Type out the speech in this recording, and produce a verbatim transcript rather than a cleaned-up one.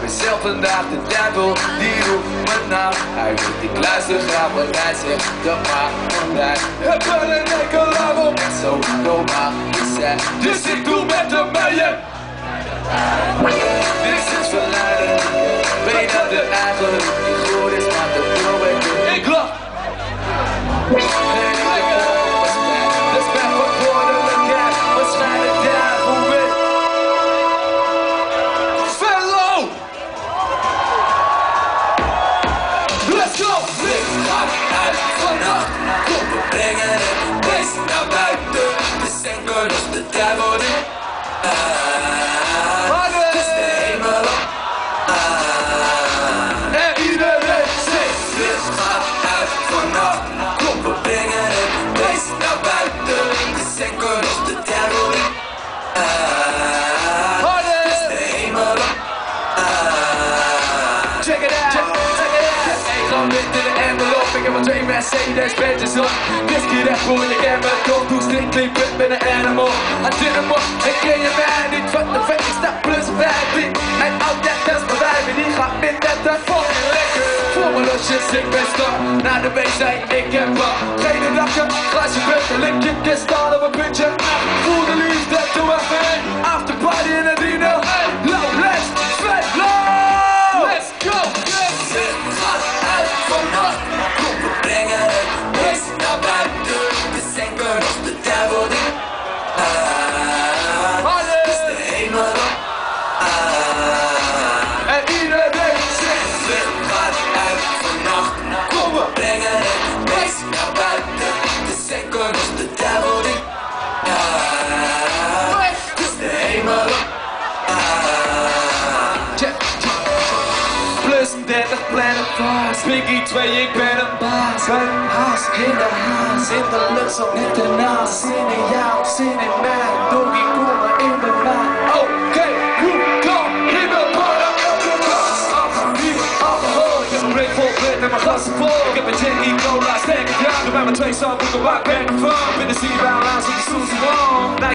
mezelf vandaag, de duivel die roept me na. Hij weet ik luister graag wat hij zegt, dat maakt me blij. Hebben een enkel aan om echt zo normaal te zijn, dus ik doe met hem mee. Niks is verleidend, weet dat het eigenlijk niet goed is, maar toch wil ik het. Ik lach. En ik denk dat was mij, dat is mijn verantwoordelijkheid, waarschijnlijk daarvoor weet. Fellow! Let's go! Licht gaat uit vannacht, kom we brengen het beest naar buiten. De zenker of de duivel die ik heb al twee Mercedes-Benz's op. Whisky Red Bull, ik heb het kop. Doe strictly fit met een animal. I did hem op, ik ken je mij niet. Wat de vet, ik sta plus vijftien. En oud, ja, dat is mijn wijven. Die gaat minder dan fucking lekker. Voor mijn losjes, ik ben star. Naar de wc, ik heb wat. Geen nakken, glaasje butter, likje, kristal op een puntje. Voel de liefde, doe maar heen. After party in het Dino. Low, let's, vet, low. Let's go. Het gaat uit vannacht. Kom, we brengen het beest naar buiten. De zenker of de duivel die ah, is de hemel op. Ah, en iedereen zegt het gaat uit vannacht. Kom, we brengen het beest naar buiten. De zenker of de duivel die ah, is de hemel op. Plus dertig plannen vast. Biggie twee, ik ben een baas. Ben een haas in de haas. In de lucht zo net ernaast. Zin in jou, zin in mij. Doggy, kom maar in de maan. Oké, hoe kom in de maan? Elke dag. Niemand alcohol. Ik heb een break vol bed en mijn glassen vol. Ik heb een gin, die cola, sterke drank. Bij mijn twee zo'n boeken waar ik ben van. Binnen zie je bij een laatste die Susie Wong.